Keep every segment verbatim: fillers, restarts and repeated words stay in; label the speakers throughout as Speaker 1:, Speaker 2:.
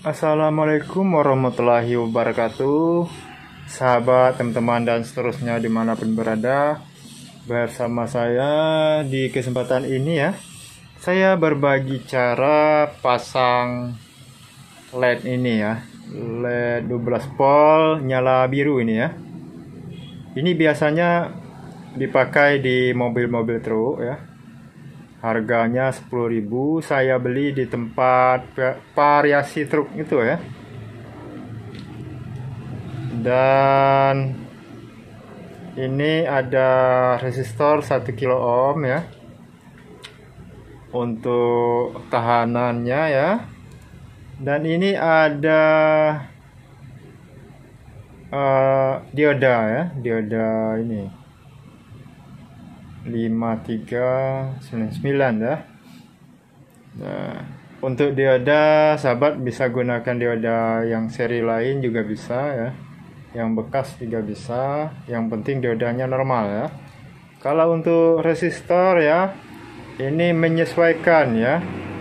Speaker 1: Assalamualaikum warahmatullahi wabarakatuh. Sahabat, teman-teman, dan seterusnya dimanapun berada, bersama saya di kesempatan ini ya, saya berbagi cara pasang L E D ini ya, L E D dua belas volt nyala biru ini ya. Ini biasanya dipakai di mobil-mobil truk ya. Harganya sepuluh ribu. Saya beli di tempat variasi truk itu ya. Dan ini ada resistor satu kilo ohm ya, untuk tahanannya ya. Dan ini ada uh, dioda ya, dioda ini lima tiga sembilan sembilan ya. Nah, untuk dioda sahabat bisa gunakan dioda yang seri lain juga bisa ya, yang bekas juga bisa, yang penting diodanya normal ya. Kalau untuk resistor ya, ini menyesuaikan ya,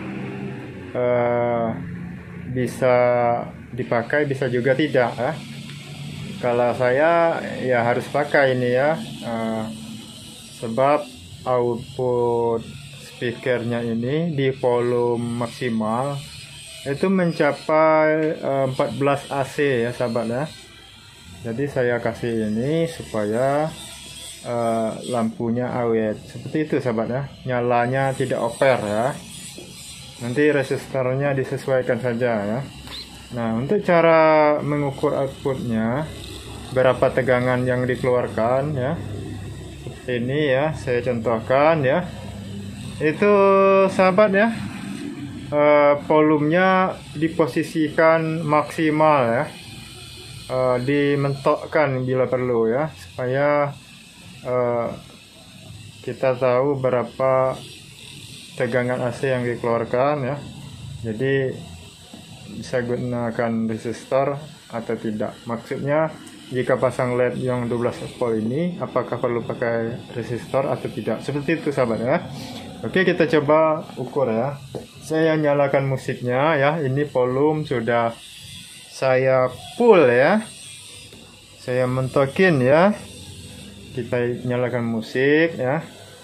Speaker 1: uh, bisa dipakai bisa juga tidak ya. Kalau saya ya harus pakai ini ya, uh, sebab output speakernya ini di volume maksimal itu mencapai uh, empat belas A C ya sahabat ya. Jadi saya kasih ini supaya uh, lampunya awet seperti itu sahabat ya, nyalanya tidak over ya. Nanti resistornya disesuaikan saja ya. Nah, untuk cara mengukur outputnya, berapa tegangan yang dikeluarkan ya, ini ya saya contohkan ya. Itu sahabat ya, uh, volumenya diposisikan maksimal ya, uh, dimentokkan bila perlu ya, supaya uh, kita tahu berapa tegangan A C yang dikeluarkan ya. Jadi bisa gunakan resistor atau tidak. Maksudnya jika pasang L E D yang dua belas volt ini, apakah perlu pakai resistor atau tidak? Seperti itu sahabat ya. Oke, kita coba ukur ya. Saya nyalakan musiknya ya. Ini volume sudah saya full ya. Saya mentokin ya. Kita nyalakan musik ya.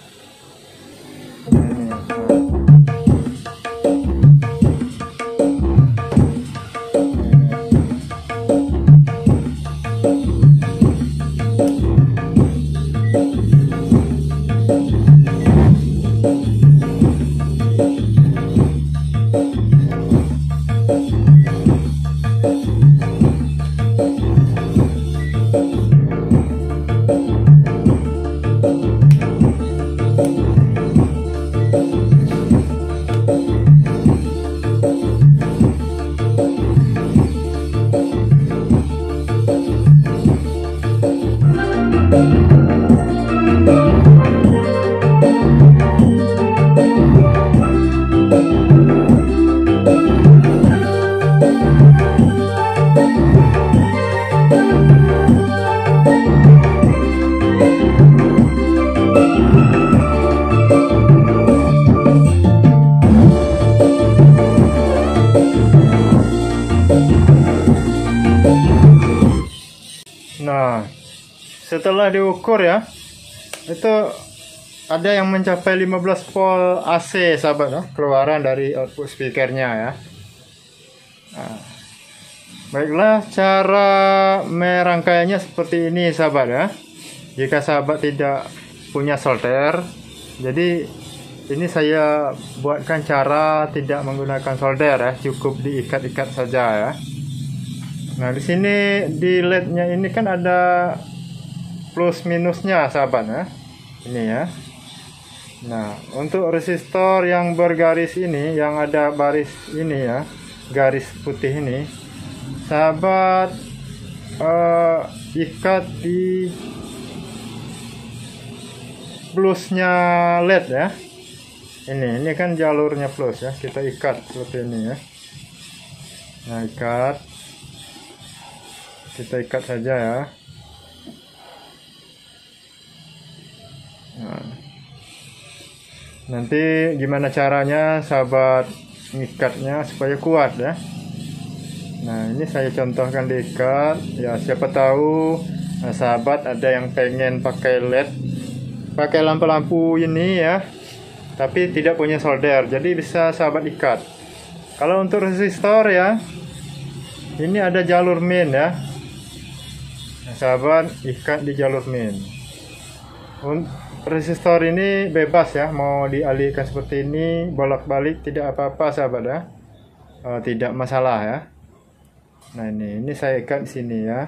Speaker 1: Nah, setelah diukur ya, itu ada yang mencapai lima belas volt A C sahabat ya, keluaran dari output speakernya ya. Nah, baiklah, cara merangkainya seperti ini sahabat ya. Jika sahabat tidak punya solder, jadi ini saya buatkan cara tidak menggunakan solder ya, cukup diikat-ikat saja ya. Nah, di sini di L E D-nya ini kan ada plus minusnya sahabat ya. Ini ya. Nah, untuk resistor yang bergaris ini, yang ada baris ini ya, garis putih ini, sahabat eh, ikat di plusnya L E D ya. Ini, ini kan jalurnya plus ya, kita ikat seperti ini ya. Nah, ikat. Kita ikat saja ya. Nah, nanti gimana caranya sahabat ngikatnya supaya kuat ya. Nah, ini saya contohkan diikat. Ya, siapa tahu nah, sahabat ada yang pengen pakai L E D, pakai lampu-lampu ini ya, tapi tidak punya solder, jadi bisa sahabat ikat. Kalau untuk resistor ya, ini ada jalur main ya. Nah, sahabat ikat di jalur main. Untuk resistor ini bebas ya, mau dialihkan seperti ini, bolak-balik tidak apa-apa sahabat ya. Uh, tidak masalah ya. Nah, ini ini saya ikat di sini ya.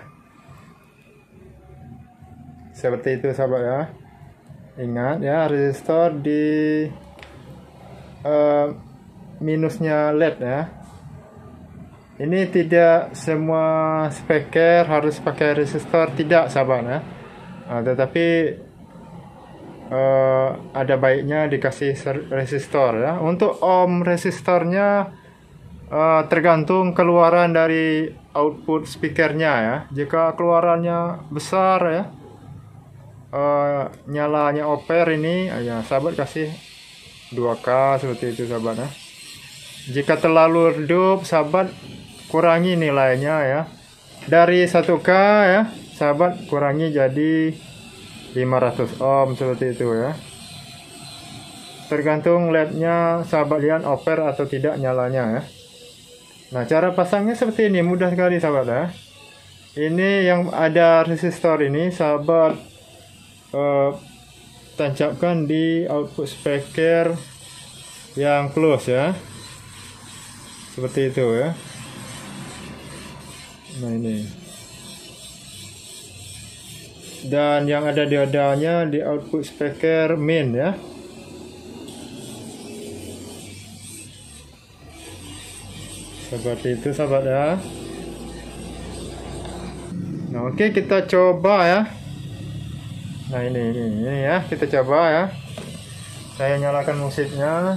Speaker 1: Seperti itu sahabat ya. Ingat ya, resistor di uh, minusnya L E D ya. Ini tidak semua speaker harus pakai resistor, tidak sahabat ya. Uh, tetapi uh, ada baiknya dikasih resistor ya. Untuk ohm resistornya Uh, tergantung keluaran dari output speakernya ya. Jika keluarannya besar ya, uh, nyalanya ampere ini ya sahabat kasih dua K seperti itu sahabat ya. Jika terlalu redup sahabat kurangi nilainya ya. Dari satu K ya sahabat kurangi jadi lima ratus ohm seperti itu ya. Tergantung L E D-nya sahabat lihat ampere atau tidak nyalanya ya. Nah, cara pasangnya seperti ini, mudah sekali sahabat ya. Ini yang ada resistor ini sahabat uh, tancapkan di output speaker yang close ya. Seperti itu ya. Nah, ini. Dan yang ada diodanya di output speaker main ya. Seperti itu sahabat ya. Nah, oke, kita coba ya. Nah, ini, ini ini ya, kita coba ya. Saya nyalakan musiknya.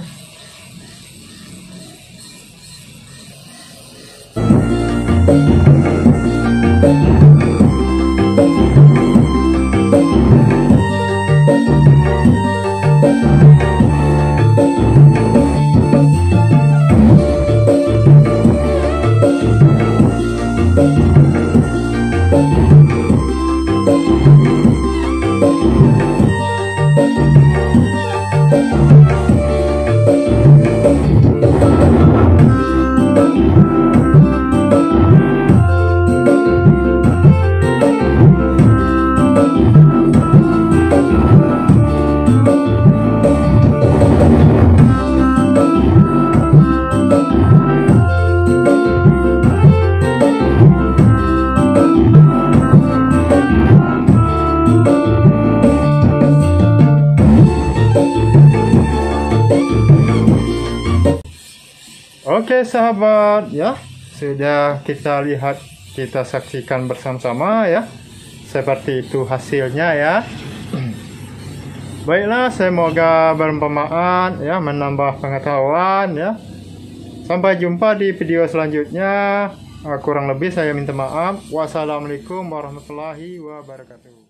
Speaker 1: Oke sahabat ya, sudah kita lihat, kita saksikan bersama-sama ya, seperti itu hasilnya ya. Baiklah, semoga bermanfaat ya, menambah pengetahuan ya. Sampai jumpa di video selanjutnya. Kurang lebih saya minta maaf. Wassalamualaikum warahmatullahi wabarakatuh.